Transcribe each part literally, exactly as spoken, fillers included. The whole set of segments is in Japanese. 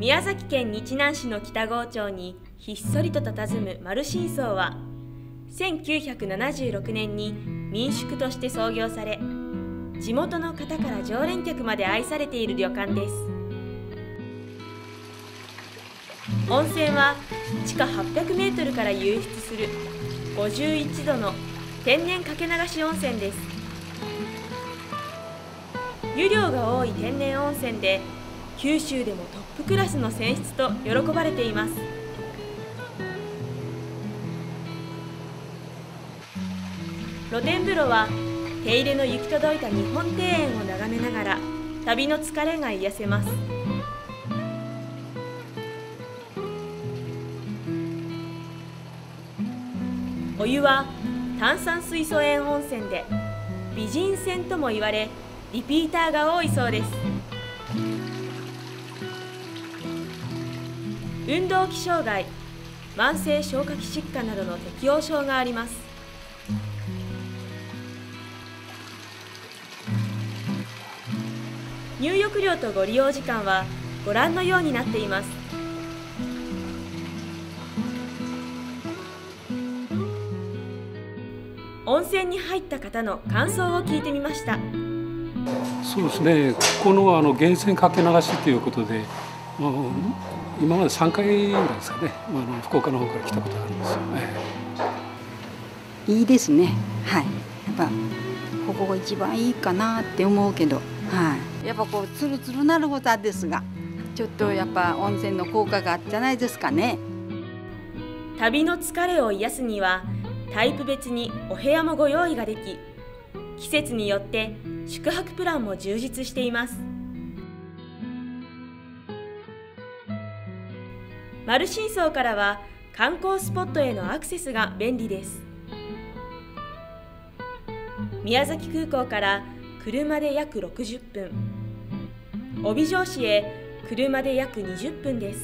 宮崎県日南市の北郷町にひっそりと佇む丸真荘は、せんきゅうひゃくななじゅうろくねんに民宿として創業され、地元の方から常連客まで愛されている旅館です。温泉は地下はっぴゃくメートルから湧出するごじゅういちどの天然かけ流し温泉です。湯量が多い天然温泉で、九州でもトップクラスの泉質と喜ばれています。露天風呂は手入れの行き届いた日本庭園を眺めながら旅の疲れが癒せます。お湯は炭酸水素塩温泉で美人泉とも言われ、リピーターが多いそうです。運動器障害、慢性消化器疾患などの適応症があります。入浴料とご利用時間はご覧のようになっています。温泉に入った方の感想を聞いてみました。 そうですね、ここのあの源泉かけ流しということで、まあ、今までさんかいなんですかね、まあ、あの福岡の方から来たことがあるんですよ、 ええ、いいですね。はい、やっぱここが一番いいかなって思うけど、はい、やっぱこうツルツルなることはですが、ちょっとやっぱ温泉の効果があったんじゃないですかね。 旅の疲れを癒すにはタイプ別にお部屋もご用意ができ、季節によって宿泊プランも充実しています。丸真荘からは観光スポットへのアクセスが便利です。宮崎空港から車で約ろくじゅっぷん、帯状市へ車で約にじゅっぷんです。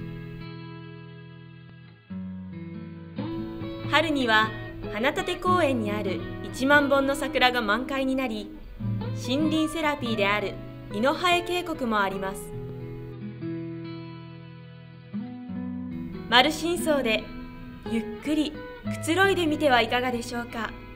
春には花立公園にあるいちまんぼんの桜が満開になり、森林セラピーである井のハエ渓谷もあります。丸真荘でゆっくりくつろいでみてはいかがでしょうか。